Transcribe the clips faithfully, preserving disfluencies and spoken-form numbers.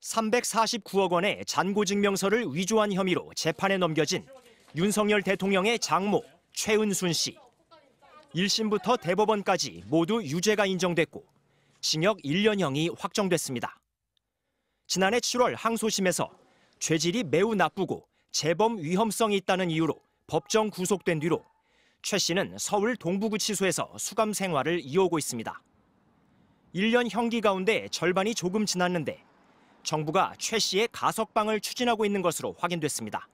삼백사십구억 원의 잔고증명서를 위조한 혐의로 재판에 넘겨진 윤석열 대통령의 장모 최은순 씨. 일 심부터 대법원까지 모두 유죄가 인정됐고 징역 일 년형이 확정됐습니다. 지난해 칠월 항소심에서 죄질이 매우 나쁘고 재범 위험성이 있다는 이유로 법정 구속된 뒤로 최 씨는 서울 동부구치소에서 수감 생활을 이어오고 있습니다. 일 년 형기 가운데 절반이 조금 지났는데 정부가 최 씨의 가석방을 추진하고 있는 것으로 확인됐습니다.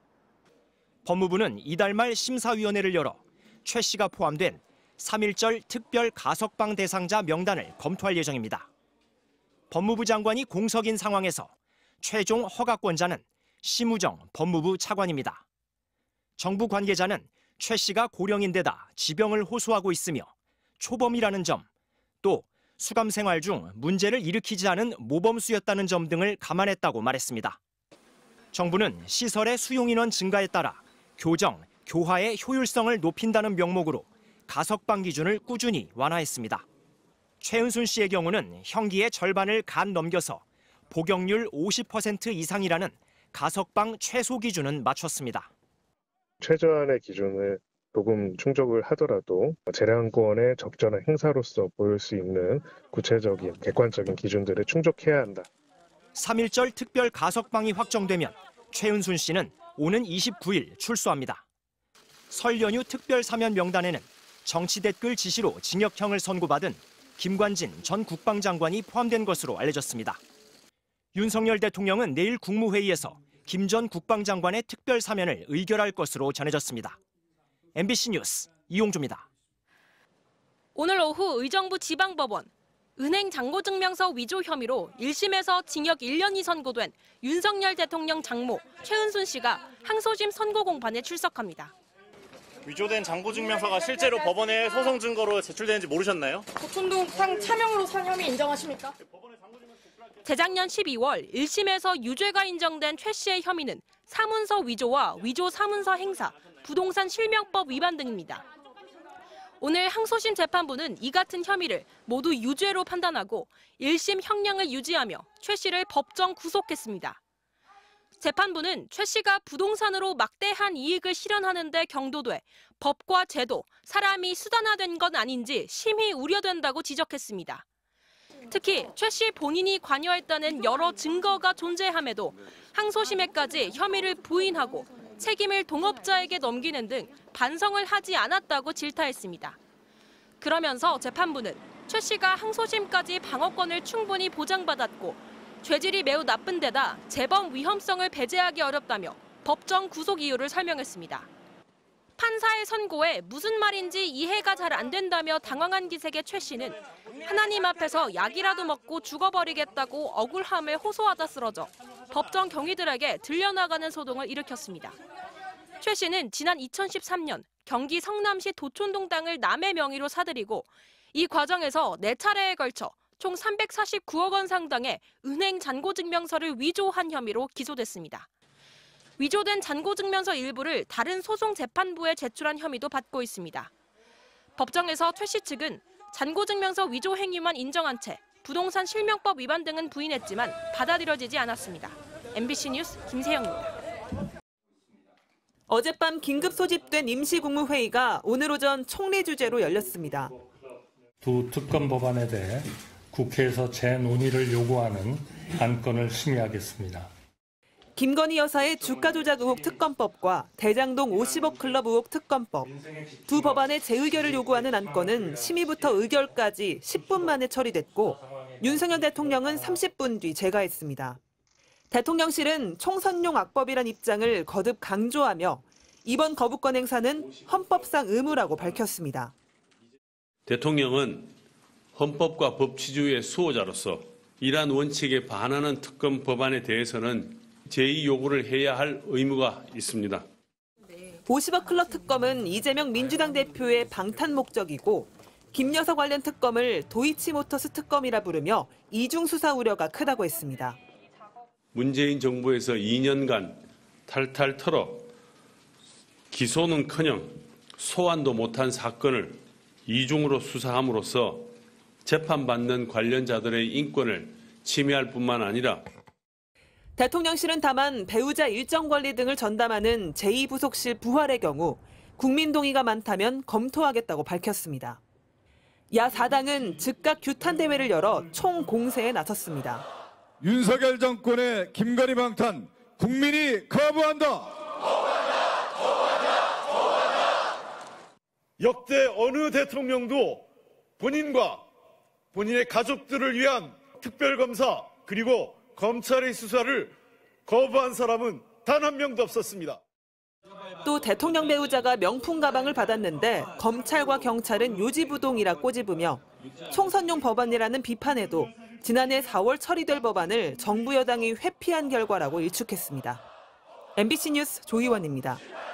법무부는 이달 말 심사위원회를 열어 최 씨가 포함된 삼일절 특별 가석방 대상자 명단을 검토할 예정입니다. 법무부 장관이 공석인 상황에서 최종 허가권자는 심우정 법무부 차관입니다. 정부 관계자는 최 씨가 고령인데다 지병을 호소하고 있으며 초범이라는 점, 또 수감 생활 중 문제를 일으키지 않은 모범수였다는 점 등을 감안했다고 말했습니다. 정부는 시설의 수용인원 증가에 따라 교정, 교화의 효율성을 높인다는 명목으로 가석방 기준을 꾸준히 완화했습니다. 최은순 씨의 경우는 형기의 절반을 간 넘겨서 복역률 오십 퍼센트 이상이라는 가석방 최소 기준은 맞췄습니다. 최저한의 기준을 조금 충족을 하더라도 재량권의 적절한 행사로서 보일 수 있는 구체적인 객관적인 기준들을 충족해야 한다. 삼일절 특별 가석방이 확정되면 최은순 씨는 오는 이십구일 출소합니다. 설 연휴 특별 사면 명단에는 정치 댓글 지시로 징역형을 선고받은 김관진 전 국방장관이 포함된 것으로 알려졌습니다. 윤석열 대통령은 내일 국무회의에서 김 전 국방장관의 특별 사면을 의결할 것으로 전해졌습니다. 엠비씨 뉴스 이용주입니다. 오늘 오후 의정부 지방법원 은행 잔고증명서 위조 혐의로 일 심에서 징역 일 년이 선고된 윤석열 대통령 장모 최은순 씨가 항소심 선고 공판에 출석합니다. 위조된 잔고증명서가 실제로 법원에 소송 증거로 제출되는지 모르셨나요? 고촌동상 차명으로 산 혐의 인정하십니까? 재작년 십이월 일 심에서 유죄가 인정된 최 씨의 혐의는 사문서 위조와 위조 사문서 행사, 부동산 실명법 위반 등입니다. 오늘 항소심 재판부는 이 같은 혐의를 모두 유죄로 판단하고 일 심 형량을 유지하며 최 씨를 법정 구속했습니다. 재판부는 최 씨가 부동산으로 막대한 이익을 실현하는 데 경도돼 법과 제도, 사람이 수단화된 건 아닌지 심히 우려된다고 지적했습니다. 특히 최 씨 본인이 관여했다는 여러 증거가 존재함에도 항소심에까지 혐의를 부인하고 책임을 동업자에게 넘기는 등 반성을 하지 않았다고 질타했습니다. 그러면서 재판부는 최 씨가 항소심까지 방어권을 충분히 보장받았고 죄질이 매우 나쁜 데다 재범 위험성을 배제하기 어렵다며 법정 구속 이유를 설명했습니다. 판사의 선고에 무슨 말인지 이해가 잘 안 된다며 당황한 기색의 최 씨는 하나님 앞에서 약이라도 먹고 죽어버리겠다고 억울함을 호소하다 쓰러져 법정 경위들에게 들려나가는 소동을 일으켰습니다. 최 씨는 지난 이천십삼 년 경기 성남시 도촌동 땅을 남의 명의로 사들이고 이 과정에서 네 차례에 걸쳐 총 삼백사십구억 원 상당의 은행 잔고증명서를 위조한 혐의로 기소됐습니다. 위조된 잔고증명서 일부를 다른 소송 재판부에 제출한 혐의도 받고 있습니다. 법정에서 최 씨 측은 잔고증명서 위조 행위만 인정한 채 부동산 실명법 위반 등은 부인했지만 받아들여지지 않았습니다. 엠비씨 뉴스 김세영입니다. 어젯밤 긴급 소집된 임시국무회의가 오늘 오전 총리 주재로 열렸습니다. 두 특검 법안에 대해 국회에서 재논의를 요구하는 안건을 심의하겠습니다. 김건희 여사의 주가 조작 의혹 특검법과 대장동 오십억 클럽 의혹 특검법. 두 법안의 재의결을 요구하는 안건은 심의부터 의결까지 십 분 만에 처리됐고 윤석열 대통령은 삼십 분 뒤 재가했습니다. 대통령실은 총선용 악법이란 입장을 거듭 강조하며 이번 거부권 행사는 헌법상 의무라고 밝혔습니다. 대통령은 헌법과 법치주의의 수호자로서 이러한 원칙에 반하는 특검 법안에 대해서는 제의 요구를 해야 할 의무가 있습니다. 오십억 클럽 특검은 이재명 민주당 대표의 방탄 목적이고 김 여사 관련 특검을 도이치모터스 특검이라 부르며 이중 수사 우려가 크다고 했습니다. 문재인 정부에서 이 년간 탈탈 털어 기소는커녕 소환도 못한 사건을 이중으로 수사함으로써 재판받는 관련자들의 인권을 침해할 뿐만 아니라 대통령실은 다만 배우자 일정 관리 등을 전담하는 제이 부속실 부활의 경우 국민 동의가 많다면 검토하겠다고 밝혔습니다. 야 사 당은 즉각 규탄 대회를 열어 총공세에 나섰습니다. 윤석열 정권의 김건희 방탄 국민이 거부한다. 역대 어느 대통령도 본인과 본인의 가족들을 위한 특별검사 그리고 검찰의 수사를 거부한 사람은 단 한 명도 없었습니다. 또 대통령 배우자가 명품 가방을 받았는데 검찰과 경찰은 요지부동이라 꼬집으며 총선용 법안이라는 비판에도 지난해 사월 처리될 법안을 정부 여당이 회피한 결과라고 일축했습니다. 엠비씨 뉴스 조희원입니다.